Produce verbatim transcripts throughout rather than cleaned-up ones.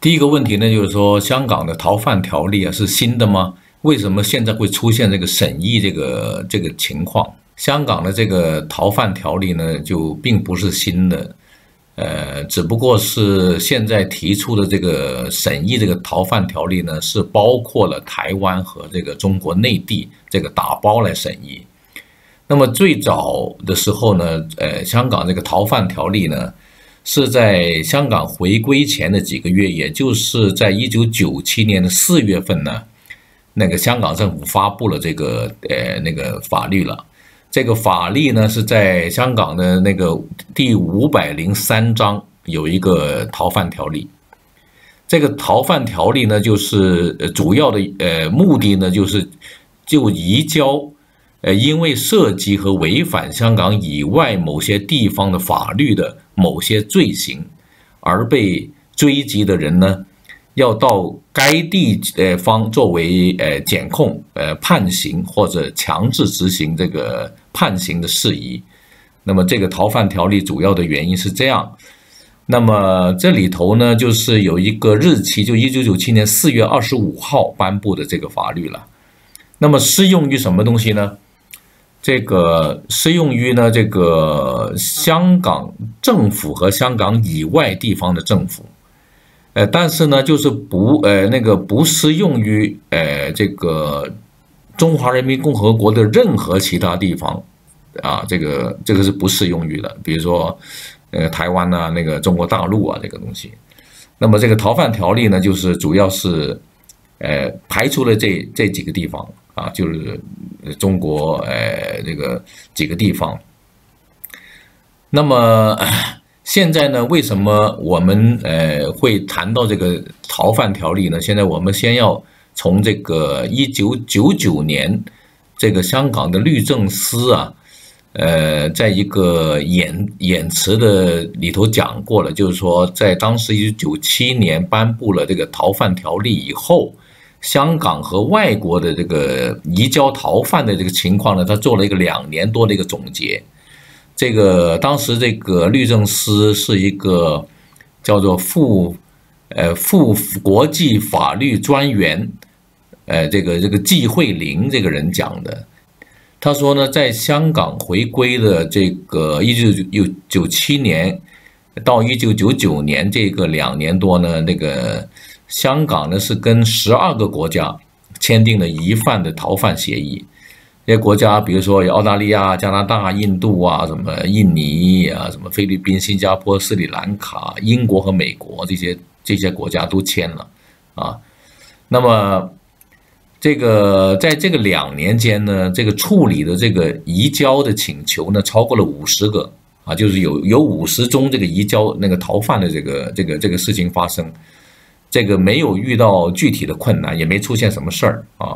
第一个问题呢，就是说香港的逃犯条例啊是新的吗？为什么现在会出现这个审议这个这个情况？香港的这个逃犯条例呢，就并不是新的，呃，只不过是现在提出的这个审议这个逃犯条例呢，是包括了台湾和这个中国内地这个打包来审议。那么最早的时候呢，呃，香港这个逃犯条例呢，是在香港回归前的几个月，也就是在一九九七年的四月份呢，那个香港政府发布了这个呃那个法律了。这个法律呢是在香港的那个第五百零三章有一个逃犯条例。这个逃犯条例呢，就是主要的呃目的呢，就是就移交呃因为涉及和违反香港以外某些地方的法律的某些罪行而被追缉的人呢，要到该地呃方作为呃检控、呃判刑或者强制执行这个判刑的事宜。那么这个逃犯条例主要的原因是这样。那么这里头呢，就是有一个日期，就一九九七年四月二十五号颁布的这个法律了。那么适用于什么东西呢？这个适用于呢，这个香港政府和香港以外地方的政府，呃，但是呢，就是不呃那个不适用于呃这个中华人民共和国的任何其他地方啊，这个这个是不适用于的，比如说呃台湾呐、啊，那个中国大陆啊这个东西。那么这个逃犯条例呢，就是主要是呃排除了这这几个地方。啊，就是中国呃这个几个地方。那么现在呢，为什么我们呃会谈到这个逃犯条例呢？现在我们先要从这个一九九九年这个香港的律政司啊，呃，在一个演演词的里头讲过了，就是说在当时一九九七年颁布了这个逃犯条例以后，香港和外国的这个移交逃犯的这个情况呢，他做了一个两年多的一个总结。这个当时这个律政司是一个叫做副呃副国际法律专员，呃这个这个季惠玲这个人讲的。他说呢，在香港回归的这个一九九七年到一九九九年这个两年多呢，那个香港呢是跟十二个国家签订了疑犯的逃犯协议。这些国家比如说有澳大利亚、加拿大、印度啊，什么印尼啊，什么菲律宾、新加坡、斯里兰卡、英国和美国，这些这些国家都签了啊。那么这个在这个两年间呢，这个处理的这个移交的请求呢，超过了五十个啊，就是有有五十宗这个移交那个逃犯的这个这个这个事情发生。这个没有遇到具体的困难，也没出现什么事儿啊。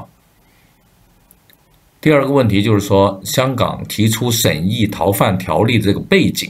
第二个问题就是说，香港提出审议逃犯条例的这个背景。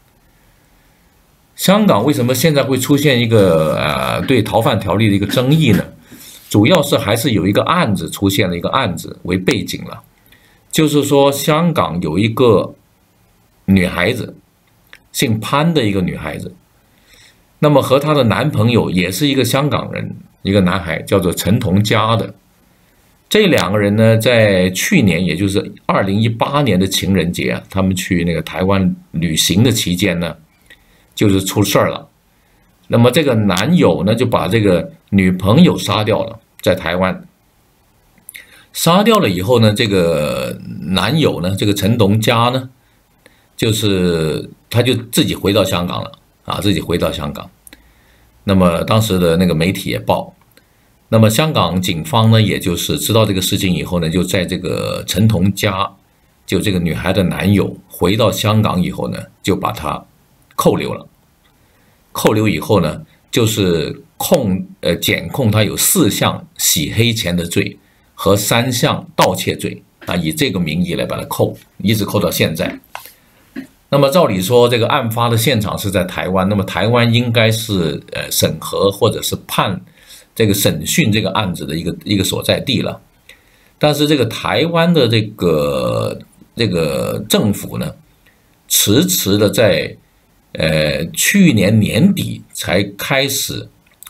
香港为什么现在会出现一个呃对逃犯条例的一个争议呢？主要是还是有一个案子出现了一个案子为背景了，就是说香港有一个女孩子，姓潘的一个女孩子。那么和她的男朋友也是一个香港人，一个男孩，叫做陈同佳的。这两个人呢，在去年，也就是二零一八年的情人节啊，他们去那个台湾旅行的期间呢，就是出事儿了。那么这个男友呢，就把这个女朋友杀掉了，在台湾杀掉了以后呢，这个男友呢，这个陈同佳呢，就是他就自己回到香港了。啊，自己回到香港，那么当时的那个媒体也报，那么香港警方呢，也就是知道这个事情以后呢，就在这个陈同佳，就这个女孩的男友回到香港以后呢，就把他扣留了。扣留以后呢，就是控呃检控他有四项洗黑钱的罪和三项盗窃罪啊，以这个名义来把他扣，一直扣到现在。那么照理说，这个案发的现场是在台湾，那么台湾应该是呃审核或者是判这个审讯这个案子的一个一个所在地了。但是这个台湾的这个这个政府呢，迟迟的在呃去年年底才开始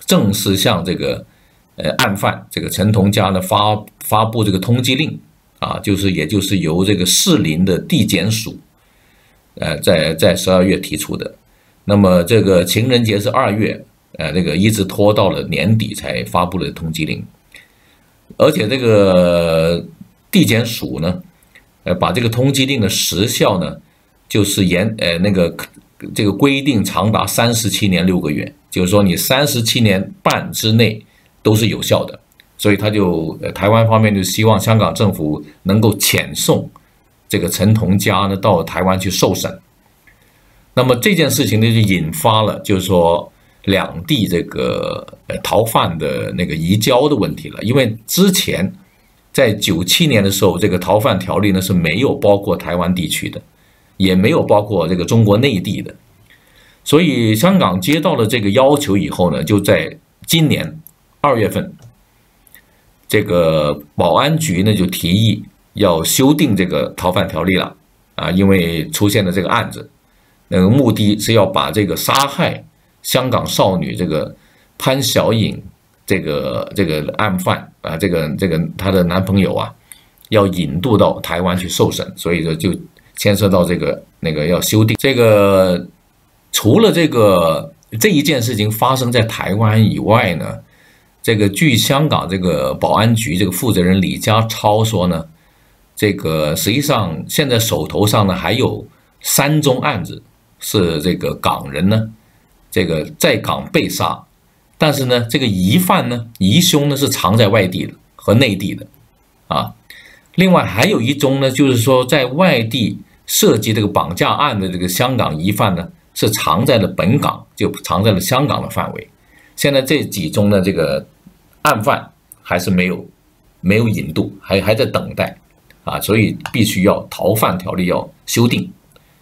正式向这个呃案犯这个陈同佳呢发发布这个通缉令啊，就是也就是由这个士林的地检署，呃，在在十二月提出的。那么这个情人节是二月，呃，这个一直拖到了年底才发布了通缉令，而且这个地检署呢，呃，把这个通缉令的时效呢，就是延呃那个这个规定长达三十七年六个月，就是说你三十七年半之内都是有效的。所以他就呃台湾方面就希望香港政府能够遣送这个陈同佳呢到台湾去受审。那么这件事情呢就引发了就是说两地这个呃逃犯的那个移交的问题了，因为之前在九七年的时候，这个逃犯条例呢是没有包括台湾地区的，也没有包括这个中国内地的，所以香港接到了这个要求以后呢，就在今年二月份。这个保安局呢就提议要修订这个逃犯条例了啊，因为出现了这个案子，那个目的是要把这个杀害香港少女这个潘晓颖这个这个案犯啊，这个这个她的男朋友啊，要引渡到台湾去受审，所以说就牵涉到这个那个要修订这个。除了这个这一件事情发生在台湾以外呢。这个据香港这个保安局这个负责人李家超说呢，这个实际上现在手头上呢还有三宗案子是这个港人呢，这个在港被杀，但是呢这个疑犯呢疑凶呢是藏在外地的和内地的啊。另外还有一宗呢，就是说在外地涉及这个绑架案的这个香港疑犯呢是藏在了本港，就藏在了香港的范围。现在这几宗的这个案犯还是没有没有引渡，还还在等待啊，所以必须要逃犯条例要修订。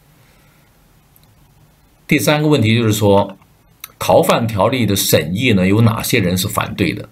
第三个问题就是说，逃犯条例的审议呢，有哪些人是反对的？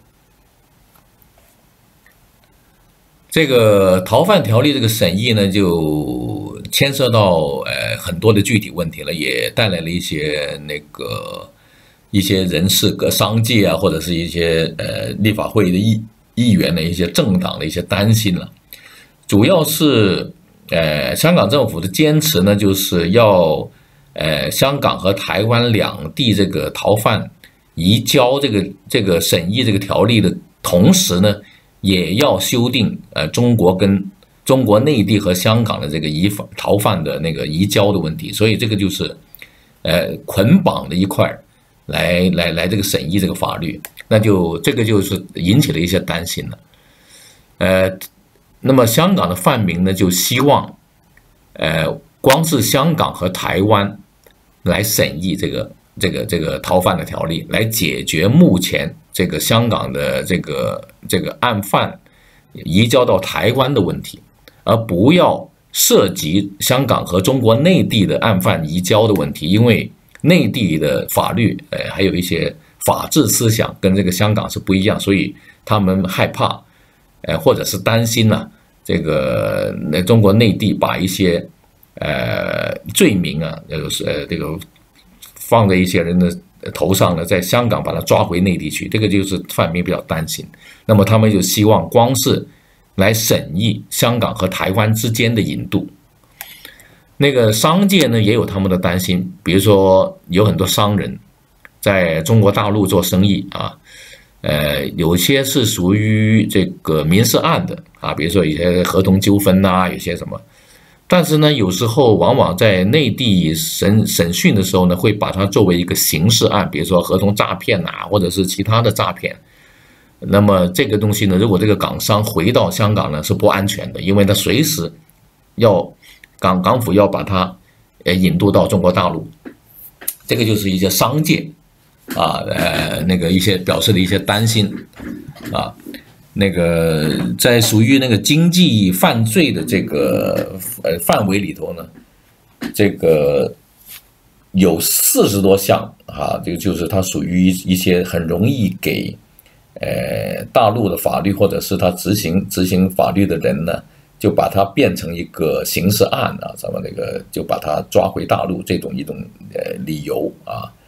这个逃犯条例这个审议呢，就牵涉到呃很多的具体问题了，也带来了一些那个。一些人士、各商界啊，或者是一些呃立法会的议议员的一些政党的一些担心了。主要是呃香港政府的坚持呢，就是要呃香港和台湾两地这个逃犯移交这个这个审议这个条例的同时呢，也要修订呃中国跟中国内地和香港的这个移犯逃犯的那个移交的问题，所以这个就是呃捆绑的一块。来来来，这个审议这个法律，那就这个就是引起了一些担心了。呃，那么香港的泛民呢，就希望，呃，光是香港和台湾来审议这个这个这个逃犯的条例，来解决目前这个香港的这个这个案犯移交到台湾的问题，而不要涉及香港和中国内地的案犯移交的问题，因为。内地的法律，呃，还有一些法治思想跟这个香港是不一样，所以他们害怕，呃，或者是担心呢、啊，这个那中国内地把一些呃罪名啊，就是呃这个放在一些人的头上呢，在香港把他抓回内地去，这个就是泛民比较担心。那么他们就希望光是来审议香港和台湾之间的引渡。那个商界呢也有他们的担心，比如说有很多商人在中国大陆做生意啊，呃，有些是属于这个民事案的啊，比如说有些合同纠纷呐，有些什么，但是呢，有时候往往在内地审审讯的时候呢，会把它作为一个刑事案，比如说合同诈骗呐，或者是其他的诈骗。那么这个东西呢，如果这个港商回到香港呢，是不安全的，因为他随时要。港港府要把它呃引渡到中国大陆，这个就是一些商界啊呃那个一些表示的一些担心啊，那个在属于那个经济犯罪的这个呃范围里头呢，这个有四十多项啊，这个就是它属于一些很容易给呃大陆的法律或者是他执行执行法律的人呢。就把它变成一个刑事案啊，什么那个就把它抓回大陆这种一种呃理由啊，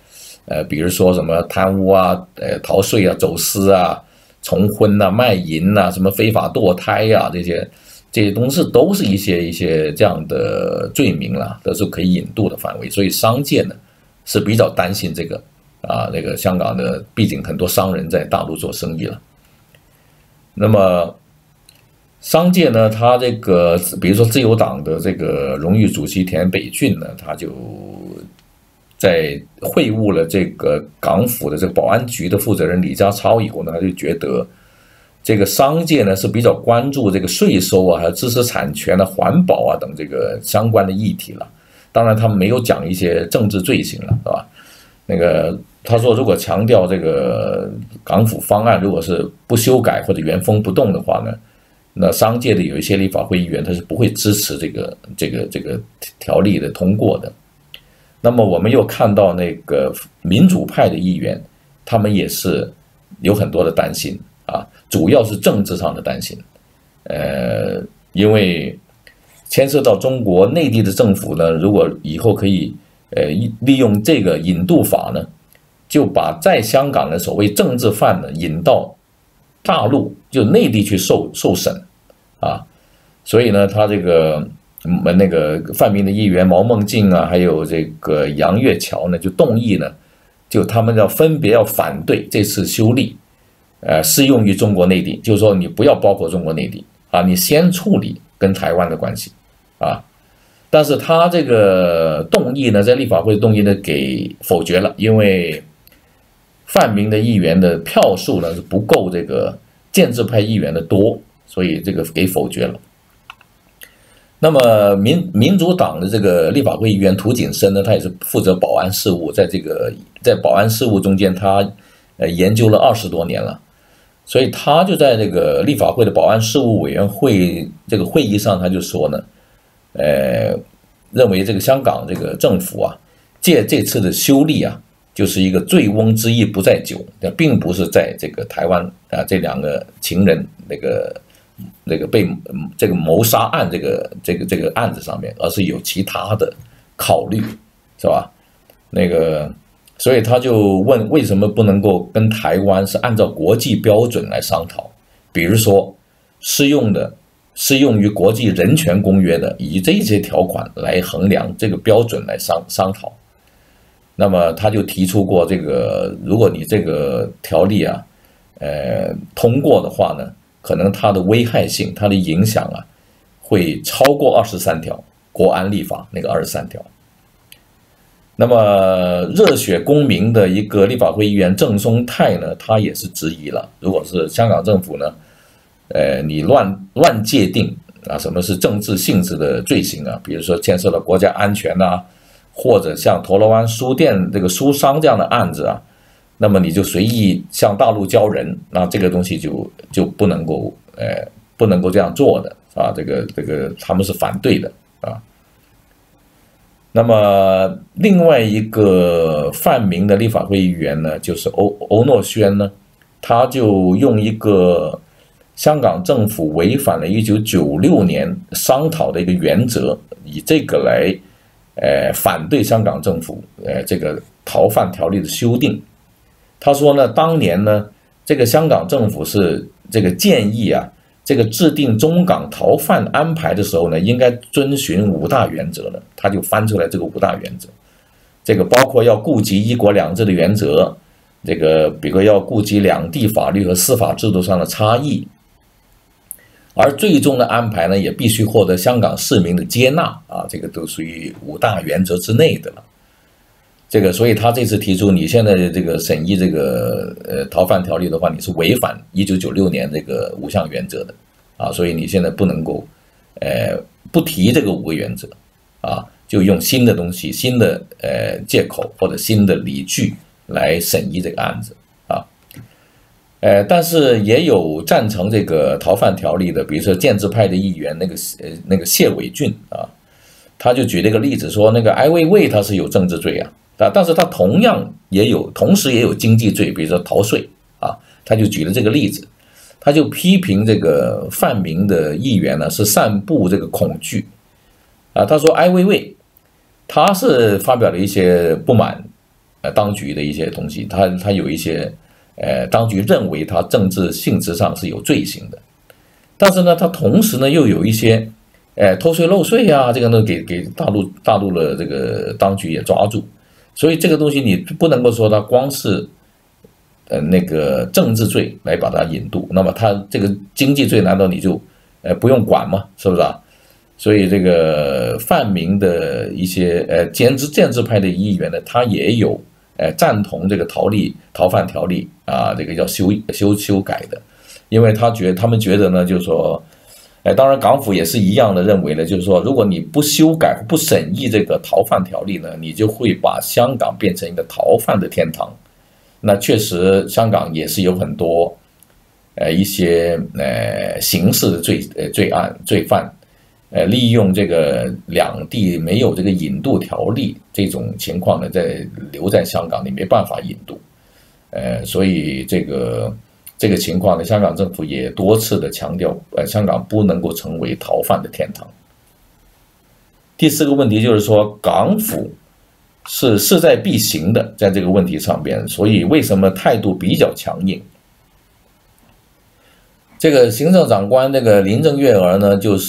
呃，比如说什么贪污啊、呃逃税啊、走私啊、重婚啊、卖淫啊、什么非法堕胎呀、啊、这些这些东西都是一些一些这样的罪名了，都是可以引渡的范围。所以商界呢是比较担心这个啊，那个香港的毕竟很多商人在大陆做生意了，那么。商界呢，他这个比如说自由党的这个荣誉主席田北俊呢，他就在会晤了这个港府的这个保安局的负责人李家超以后呢，他就觉得这个商界呢是比较关注这个税收啊、还有知识产权啊、环保啊等这个相关的议题了。当然，他们没有讲一些政治罪行了，是吧？那个他说，如果强调这个港府方案如果是不修改或者原封不动的话呢？那商界的有一些立法会议员他是不会支持这个这个这个条例的通过的。那么我们又看到那个民主派的议员，他们也是有很多的担心啊，主要是政治上的担心。呃，因为牵涉到中国内地的政府呢，如果以后可以呃利用这个引渡法呢，就把在香港的所谓政治犯呢引到大陆就内地去受受审。啊，所以呢，他这个那个泛民的议员毛孟静啊，还有这个杨岳桥呢，就动议呢，就他们要分别要反对这次修例，呃，适用于中国内地，就是说你不要包括中国内地啊，你先处理跟台湾的关系啊。但是他这个动议呢，在立法会动议呢给否决了，因为泛民的议员的票数呢是不够这个建制派议员的多。所以这个给否决了。那么民民主党的这个立法会议员涂谨申呢，他也是负责保安事务，在这个在保安事务中间，他呃研究了二十多年了，所以他就在这个立法会的保安事务委员会这个会议上，他就说呢，呃，认为这个香港这个政府啊，借这次的修例啊，就是一个醉翁之意不在酒，并不是在这个台湾啊这两个情人那个。那个被这个谋杀案这个这个这个案子上面，而是有其他的考虑，是吧？那个，所以他就问为什么不能够跟台湾是按照国际标准来商讨，比如说适用的适用于国际人权公约的，以这些条款来衡量这个标准来商商讨。那么他就提出过这个，如果你这个条例啊，呃通过的话呢？可能它的危害性、它的影响啊，会超过二十三条国安立法那个二十三条。那么热血公民的一个立法会议员郑松泰呢，他也是质疑了，如果是香港政府呢，呃，你乱乱界定啊，什么是政治性质的罪行啊？比如说牵涉到国家安全啊，或者像铜锣湾书店这个书商这样的案子啊。那么你就随意向大陆交人，那这个东西就就不能够，呃，不能够这样做的啊，这个这个他们是反对的啊。那么另外一个泛民的立法会议员呢，就是欧欧诺轩呢，他就用一个香港政府违反了一九九六年商讨的一个原则，以这个来，呃，反对香港政府，呃，这个逃犯条例的修订。他说呢，当年呢，这个香港政府是这个建议啊，这个制定中港逃犯安排的时候呢，应该遵循五大原则的。他就翻出来这个五大原则，这个包括要顾及一国两制的原则，这个比如要顾及两地法律和司法制度上的差异，而最终的安排呢，也必须获得香港市民的接纳啊，这个都属于五大原则之内的了。这个，所以他这次提出，你现在的这个审议这个呃逃犯条例的话，你是违反一九九六年这个五项原则的啊，所以你现在不能够，呃，不提这个五个原则啊，就用新的东西、新的呃借口或者新的理据来审议这个案子啊，呃，但是也有赞成这个逃犯条例的，比如说建制派的议员那个呃那个谢伟俊啊，他就举了一个例子说，那个艾未未他是有政治罪啊。啊，但是他同样也有，同时也有经济罪，比如说逃税啊，他就举了这个例子，他就批评这个泛民的议员呢是散布这个恐惧啊，他说艾未未他是发表了一些不满呃当局的一些东西，他他有一些呃当局认为他政治性质上是有罪行的，但是呢，他同时呢又有一些呃偷税漏税啊，这个呢给给大陆大陆的这个当局也抓住，所以这个东西你不能够说他光是呃那个政治罪来把它引渡，那么他这个经济罪难道你就呃不用管吗？是不是啊？所以这个泛民的一些呃建制建制派的议员呢，他也有呃赞同这个逃利逃犯条例啊，这个要修修修改的，因为他觉他们觉得呢，就是说，哎，当然港府也是一样的认为呢，就是说，如果你不修改不审议这个逃犯条例呢，你就会把香港变成一个逃犯的天堂。那确实，香港也是有很多呃一些呃刑事的罪呃罪案罪犯。呃，利用这个两地没有这个引渡条例这种情况呢，在留在香港，你没办法引渡，呃，所以这个这个情况呢，香港政府也多次的强调，呃，香港不能够成为逃犯的天堂。第四个问题就是说，港府是势在必行的，在这个问题上边，所以为什么态度比较强硬？这个行政长官这个林郑月娥呢，就是。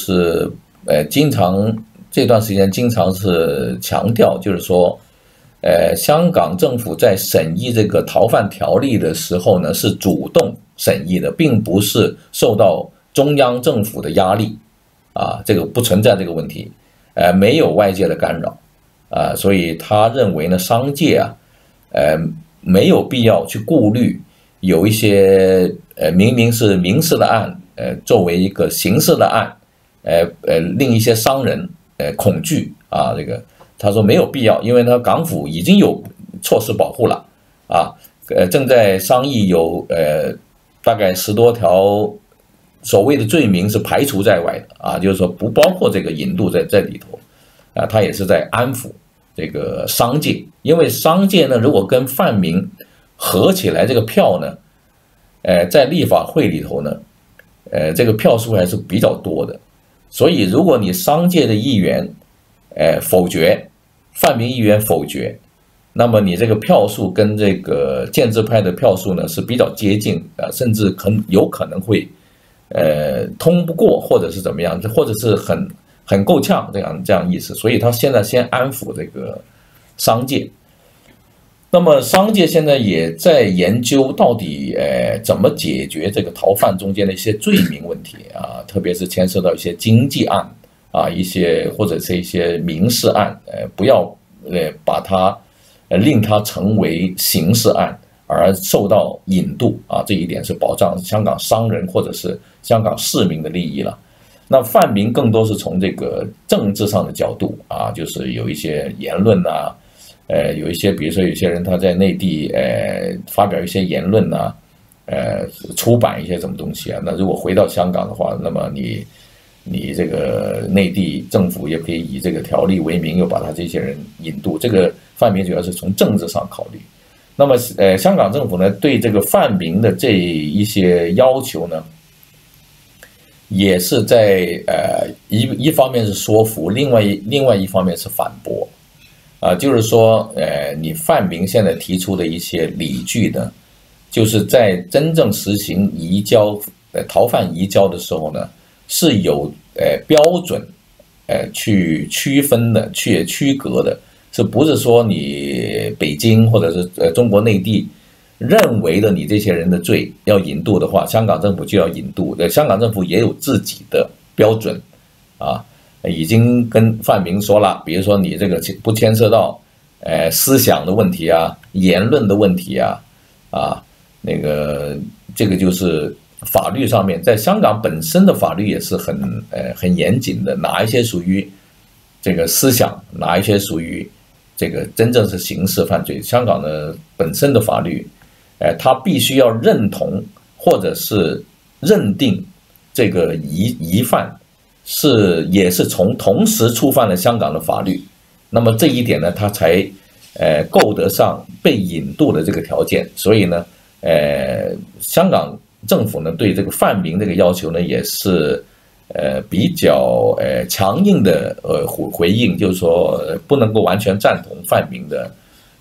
呃，经常这段时间经常是强调，就是说，呃，香港政府在审议这个逃犯条例的时候呢，是主动审议的，并不是受到中央政府的压力，啊，这个不存在这个问题，呃，没有外界的干扰，啊，所以他认为呢，商界啊，呃，没有必要去顾虑有一些呃明明是民事的案，呃，作为一个刑事的案。呃呃，令一些商人呃恐惧啊，这个他说没有必要，因为呢港府已经有措施保护了啊，呃正在商议有呃大概十多条所谓的罪名是排除在外的啊，就是说不包括这个引渡在在里头啊，他也是在安抚这个商界，因为商界呢如果跟泛民合起来这个票呢，呃在立法会里头呢，呃这个票数还是比较多的。所以，如果你商界的议员，呃，否决，泛民议员否决，那么你这个票数跟这个建制派的票数呢是比较接近啊，甚至可有可能会，呃，通不过，或者是怎么样，或者是很很够呛这样这样意思。所以他现在先安抚这个商界。那么商界现在也在研究到底呃怎么解决这个逃犯中间的一些罪名问题啊，特别是牵涉到一些经济案啊，一些或者是一些民事案，呃不要呃把它呃令它成为刑事案而受到引渡啊，这一点是保障香港商人或者是香港市民的利益了。那泛民更多是从这个政治上的角度啊，就是有一些言论啊。呃，有一些，比如说有些人他在内地，呃，发表一些言论呐、啊，呃，出版一些什么东西啊，那如果回到香港的话，那么你，你这个内地政府也可以以这个条例为名，又把他这些人引渡。这个泛民主要是从政治上考虑。那么，呃，香港政府呢，对这个泛民的这一些要求呢，也是在呃一一方面是说服，另外一另外一方面是反驳。啊，就是说，呃，你泛民现在提出的一些理据呢，就是在真正实行移交、呃逃犯移交的时候呢，是有呃标准，呃去区分的、去区隔的，是不是说你北京或者是呃中国内地认为的你这些人的罪要引渡的话，香港政府就要引渡？呃，香港政府也有自己的标准，啊。已经跟泛民说了，比如说你这个不牵涉到，呃，思想的问题啊，言论的问题啊，啊，那个这个就是法律上面，在香港本身的法律也是很呃很严谨的，哪一些属于这个思想，哪一些属于这个真正是刑事犯罪，香港的本身的法律，呃，它必须要认同或者是认定这个疑疑犯。是也是从同时触犯了香港的法律，那么这一点呢，他才呃够得上被引渡的这个条件。所以呢，呃，香港政府呢对这个泛民这个要求呢也是呃比较呃强硬的呃回回应，就是说不能够完全赞同泛民的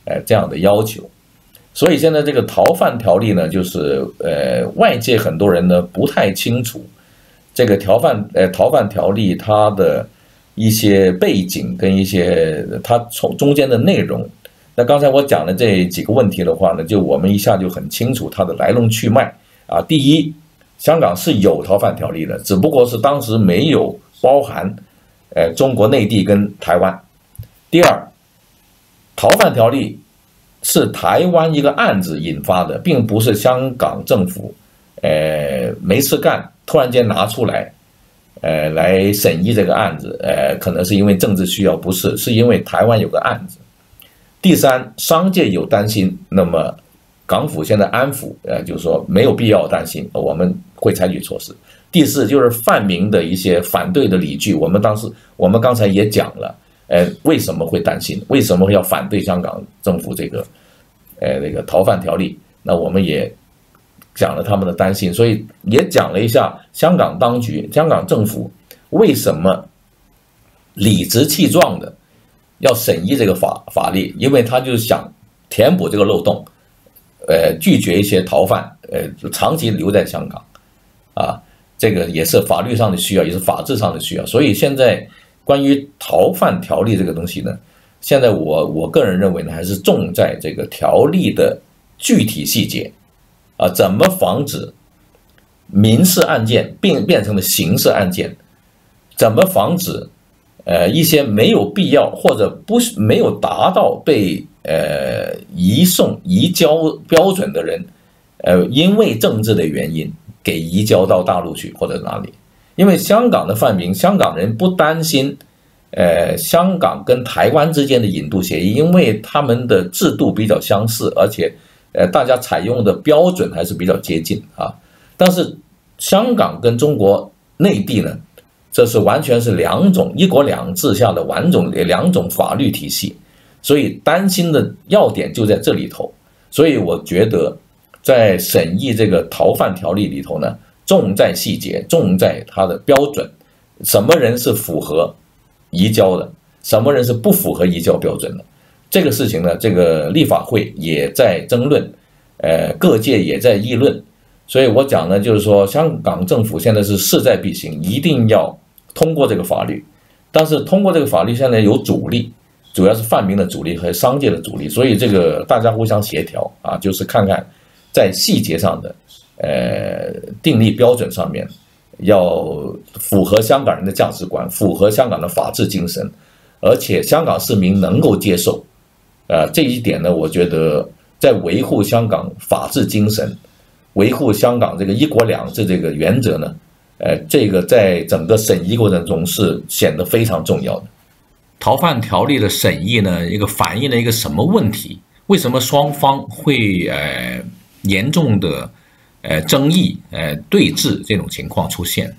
呃这样的要求。所以现在这个逃犯条例呢，就是呃外界很多人呢不太清楚这个逃犯呃逃犯条例它的一些背景跟一些它从中间的内容。那刚才我讲的这几个问题的话呢，就我们一下就很清楚它的来龙去脉啊。第一，香港是有逃犯条例的，只不过是当时没有包含呃中国内地跟台湾。第二，逃犯条例是台湾一个案子引发的，并不是香港政府呃没事干突然间拿出来呃来审议这个案子，呃可能是因为政治需要，不是，是因为台湾有个案子。第三，商界有担心，那么港府现在安抚，呃就是说没有必要担心，我们会采取措施。第四，就是泛民的一些反对的理据，我们当时我们刚才也讲了，呃为什么会担心，为什么要反对香港政府这个呃那个逃犯条例，那我们也讲了他们的担心，所以也讲了一下香港当局、香港政府为什么理直气壮的要审议这个法法律，因为他就是想填补这个漏洞，呃，拒绝一些逃犯，呃，长期留在香港，啊，这个也是法律上的需要，也是法治上的需要。所以现在关于逃犯条例这个东西呢，现在我我个人认为呢，还是重在这个条例的具体细节，啊，怎么防止民事案件变变成了刑事案件，怎么防止呃，一些没有必要或者不是没有达到被呃移送移交标准的人，呃，因为政治的原因给移交到大陆去或者哪里？因为香港的泛民，香港人不担心，呃，香港跟台湾之间的引渡协议，因为他们的制度比较相似，而且呃，大家采用的标准还是比较接近啊。但是香港跟中国内地呢？这是完全是两种一国两制下的完种两种法律体系，所以担心的要点就在这里头。所以我觉得在审议这个逃犯条例里头呢，重在细节，重在它的标准，什么人是符合移交的，什么人是不符合移交标准的。这个事情呢，这个立法会也在争论，呃，各界也在议论。所以我讲呢，就是说香港政府现在是势在必行，一定要通过这个法律。但是通过这个法律现在有阻力，主要是泛民的阻力和商界的阻力，所以这个大家互相协调啊，就是看看在细节上的呃订立标准上面，要符合香港人的价值观，符合香港的法治精神，而且香港市民能够接受。呃，这一点呢，我觉得在维护香港法治精神，维护香港这个一国两制这个原则呢，呃，这个在整个审议过程中是显得非常重要的。逃犯条例的审议呢，一个反映了一个什么问题？为什么双方会呃严重的呃争议、呃对峙这种情况出现？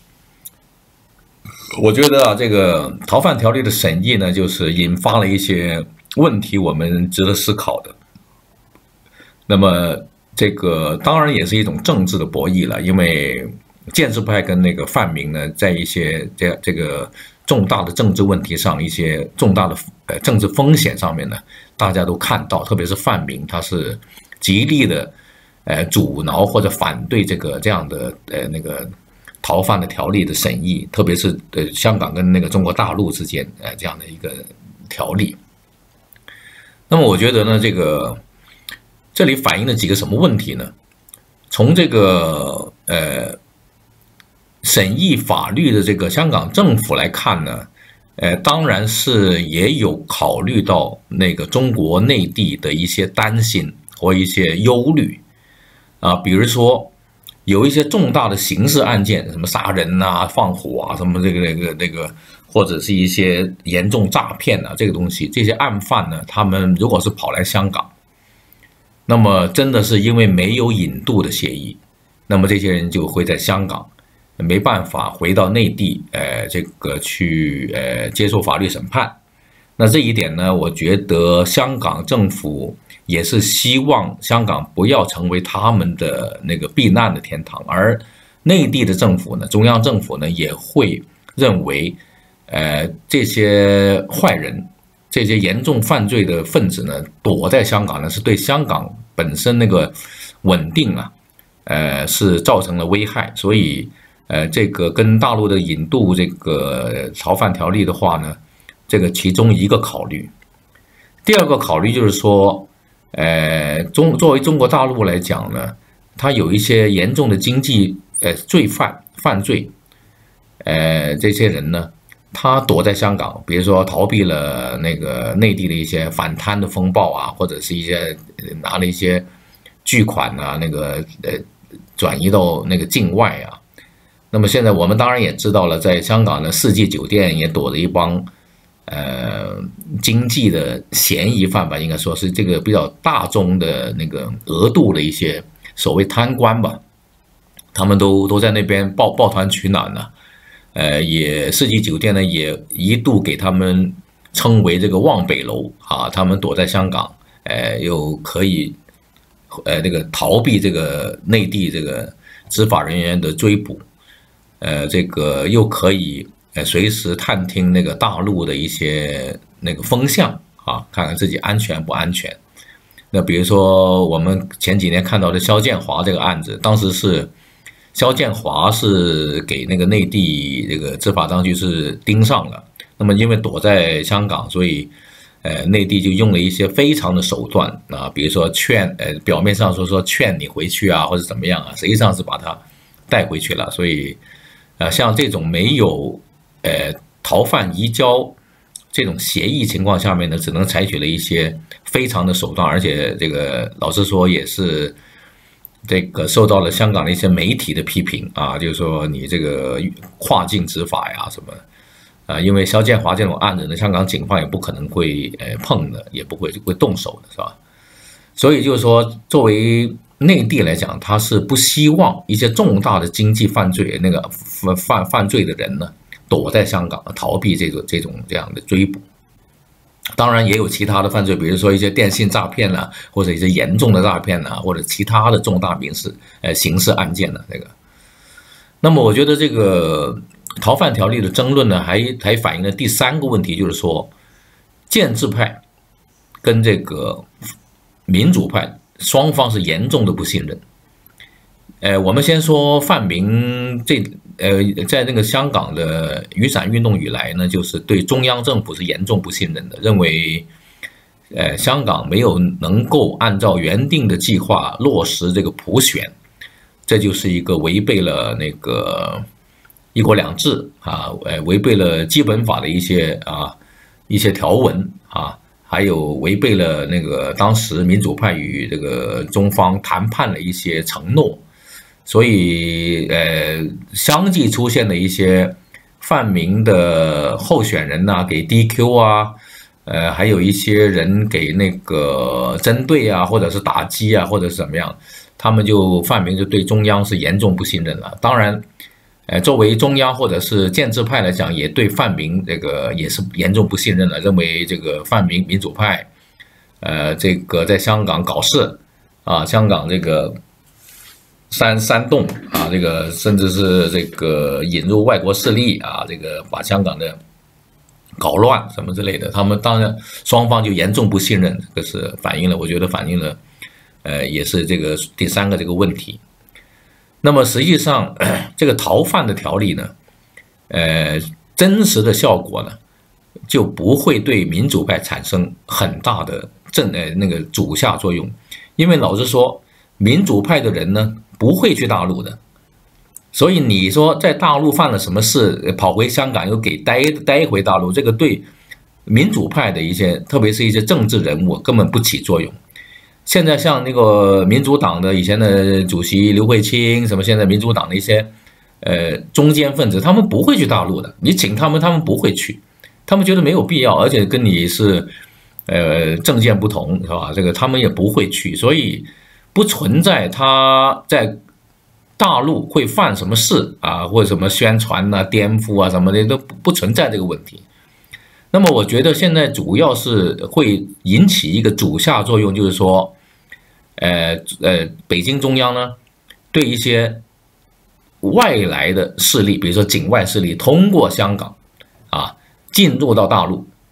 我觉得啊，这个逃犯条例的审议呢，就是引发了一些问题，我们值得思考的。那么这个当然也是一种政治的博弈了，因为建制派跟那个泛民呢，在一些这这个重大的政治问题上，一些重大的呃政治风险上面呢，大家都看到，特别是泛民，他是极力的呃阻挠或者反对这个这样的呃那个逃犯的条例的审议，特别是呃香港跟那个中国大陆之间呃这样的一个条例。那么我觉得呢，这个这里反映了几个什么问题呢？从这个呃审议法律的这个香港政府来看呢，呃，当然是也有考虑到那个中国内地的一些担心或一些忧虑啊，比如说有一些重大的刑事案件，什么杀人啊、放火啊，什么这个这个这个，或者是一些严重诈骗啊，这个东西，这些案犯呢，他们如果是跑来香港，那么真的是因为没有引渡的协议，那么这些人就会在香港没办法回到内地，呃，这个去呃接受法律审判。那这一点呢，我觉得香港政府也是希望香港不要成为他们的那个避难的天堂，而内地的政府呢，中央政府呢也会认为，呃，这些坏人这些严重犯罪的分子呢，躲在香港呢，是对香港本身那个稳定啊，呃，是造成了危害。所以，呃，这个跟大陆的引渡这个逃犯条例的话呢，这个其中一个考虑。第二个考虑就是说，呃，中作为中国大陆来讲呢，它有一些严重的经济呃罪犯犯罪，呃，这些人呢，他躲在香港，比如说逃避了那个内地的一些反贪的风暴啊，或者是一些拿了一些巨款啊，那个呃转移到那个境外啊。那么现在我们当然也知道了，在香港的世纪酒店也躲着一帮呃经济的嫌疑犯吧，应该说是这个比较大宗的那个额度的一些所谓贪官吧，他们都都在那边抱抱团取暖呢。呃，也世纪酒店呢也一度给他们称为这个望北楼啊，他们躲在香港，呃，又可以呃这个逃避这个内地这个执法人员的追捕，呃，这个又可以呃随时探听那个大陆的一些那个风向啊，看看自己安全不安全。那比如说我们前几年看到的肖建华这个案子，当时是肖建华是给那个内地这个执法当局是盯上了，那么因为躲在香港，所以呃内地就用了一些非常的手段啊，比如说劝呃表面上说说劝你回去啊，或者怎么样啊，实际上是把他带回去了。所以呃像这种没有呃逃犯移交这种协议情况下面呢，只能采取了一些非常的手段，而且这个老实说也是这个受到了香港的一些媒体的批评啊，就是说你这个跨境执法呀什么啊，因为肖建华这种案子呢，香港警方也不可能会呃碰的，也不会会动手的，是吧？所以就是说，作为内地来讲，他是不希望一些重大的经济犯罪那个犯犯犯罪的人呢，躲在香港逃避这个这种这样的追捕。当然也有其他的犯罪，比如说一些电信诈骗啊，或者一些严重的诈骗啊，或者其他的重大民事呃刑事案件的这个。那么我觉得这个逃犯条例的争论呢，还还反映了第三个问题，就是说建制派跟这个民主派双方是严重的不信任。呃，我们先说泛民这呃，在那个香港的雨伞运动以来呢，就是对中央政府是严重不信任的，认为呃香港没有能够按照原定的计划落实这个普选，这就是一个违背了那个一国两制啊，呃违背了基本法的一些啊一些条文啊，还有违背了那个当时民主派与这个中方谈判的一些承诺。所以，呃，相继出现的一些泛民的候选人呐、啊，给 D Q 啊，呃，还有一些人给那个针对啊，或者是打击啊，或者是怎么样，他们就泛民就对中央是严重不信任了。当然，呃，作为中央或者是建制派来讲，也对泛民这个也是严重不信任了，认为这个泛民民主派，呃，这个在香港搞事啊，香港这个。煽煽动啊，这个甚至是这个引入外国势力啊，这个把香港的搞乱什么之类的，他们当然双方就严重不信任，这个是反映了，我觉得反映了，呃，也是这个第三个这个问题。那么实际上，这个逃犯的条例呢，呃，真实的效果呢，就不会对民主派产生很大的正呃那个阻吓作用，因为老实说，民主派的人呢。不会去大陆的，所以你说在大陆犯了什么事，跑回香港又给带带回大陆，这个对民主派的一些，特别是一些政治人物根本不起作用。现在像那个民主党的以前的主席刘慧卿，什么现在民主党的一些呃中坚分子，他们不会去大陆的，你请他们，他们不会去，他们觉得没有必要，而且跟你是呃政见不同，是吧？这个他们也不会去，所以。不存在他在大陆会犯什么事啊，或者什么宣传啊、颠覆啊什么的，都不存在这个问题。那么我觉得现在主要是会引起一个阻吓作用，就是说，呃呃，北京中央呢，对一些外来的势力，比如说境外势力，通过香港啊进入到大陆，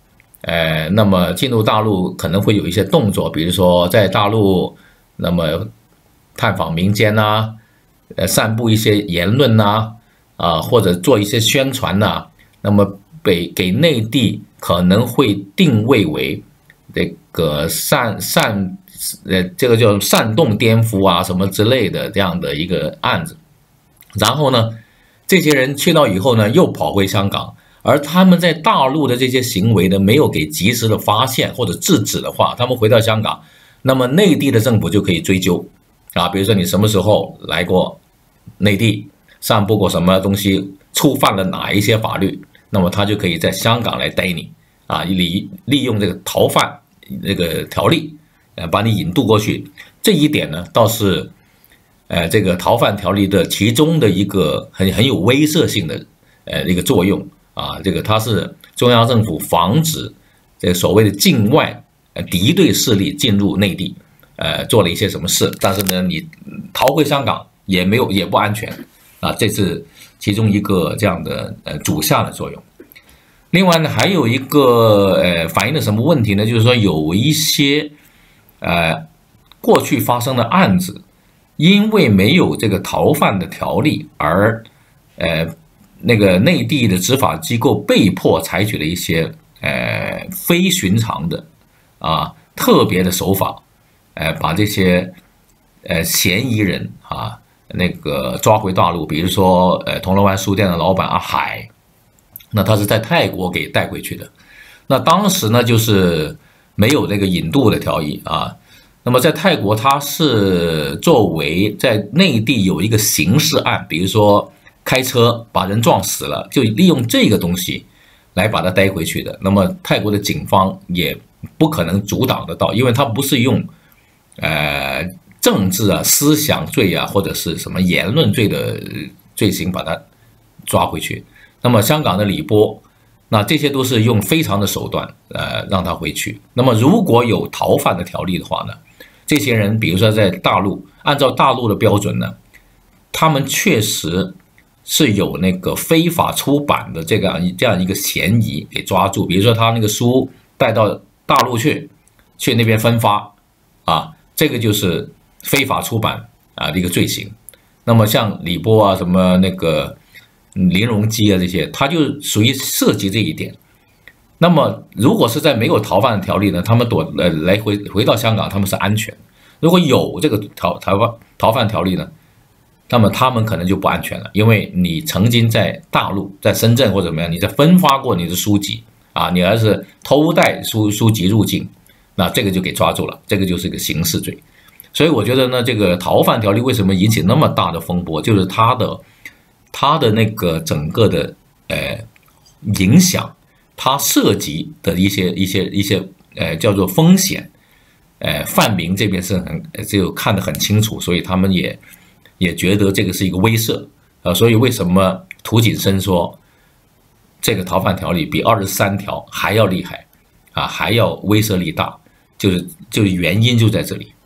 呃，那么进入大陆可能会有一些动作，比如说在大陆，那么探访民间呐，呃，散布一些言论呐，啊，或者做一些宣传呐，那么给给内地可能会定位为这个煽煽，呃，这个叫煽动颠覆啊什么之类的这样的一个案子，然后呢，这些人去到以后呢，又跑回香港。而他们在大陆的这些行为呢，没有给及时的发现或者制止的话，他们回到香港，那么内地的政府就可以追究啊，比如说你什么时候来过内地，散布过什么东西，触犯了哪一些法律，那么他就可以在香港来逮你啊，利利用这个逃犯这个条例，呃，把你引渡过去。这一点呢，倒是，呃，这个逃犯条例的其中的一个很很有威慑性的呃一个作用。啊，这个它是中央政府防止这个所谓的境外呃敌对势力进入内地，呃，做了一些什么事，但是呢，你逃回香港也没有也不安全啊，这是其中一个这样的呃主下的作用。另外呢，还有一个呃反映了什么问题呢？就是说有一些呃过去发生的案子，因为没有这个逃犯的条例而呃。那个内地的执法机构被迫采取了一些呃非寻常的啊特别的手法，呃把这些呃嫌疑人啊那个抓回大陆，比如说呃铜锣湾书店的老板阿海，那他是在泰国给带回去的，那当时呢就是没有这个引渡的条例啊，那么在泰国他是作为在内地有一个刑事案，比如说。开车把人撞死了，就利用这个东西来把他带回去的。那么泰国的警方也不可能阻挡得到，因为他不是用呃政治啊、思想罪啊或者是什么言论罪的罪行把他抓回去。那么香港的李波，那这些都是用非常的手段呃让他回去。那么如果有逃犯的条例的话呢，这些人比如说在大陆，按照大陆的标准呢，他们确实。是有那个非法出版的这个这样一个嫌疑给抓住，比如说他那个书带到大陆去，去那边分发，啊，这个就是非法出版啊的一个罪行。那么像李波啊，什么那个林荣基啊这些，他就属于涉及这一点。那么如果是在没有逃犯条例呢，他们躲呃来回回到香港，他们是安全；如果有这个逃逃犯逃犯条例呢？那么他们可能就不安全了，因为你曾经在大陆，在深圳或者怎么样，你在分发过你的书籍啊，你还是偷带书书籍入境，那这个就给抓住了，这个就是一个刑事罪。所以我觉得呢，这个逃犯条例为什么引起那么大的风波，就是它的它的那个整个的呃影响，它涉及的一些一些一些呃叫做风险，呃范明这边是很就看得很清楚，所以他们也。也觉得这个是一个威慑啊，所以为什么涂谨申说这个逃犯条例比二十三条还要厉害啊，还要威慑力大，就是就是原因就在这里。